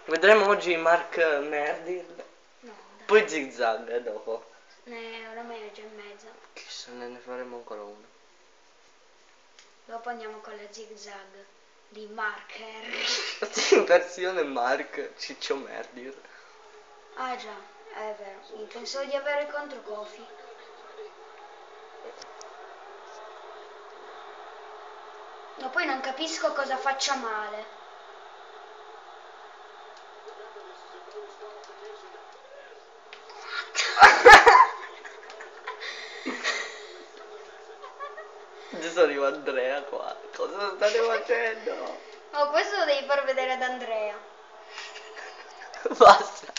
Vedremo oggi Mark Merdill. No, dai. Poi Zig Zag dopo. Oramai è già in mezzo. Chissà, ne faremo ancora uno. Dopo andiamo con la Zig Zag di Marker. In versione Mark Ciccio Merdill. Ah già, è vero. Io pensavo di avere contro Kofi. Ma poi non capisco cosa faccia male. Adesso arriva Andrea qua. Cosa state facendo? Oh, questo lo devi far vedere ad Andrea. Basta.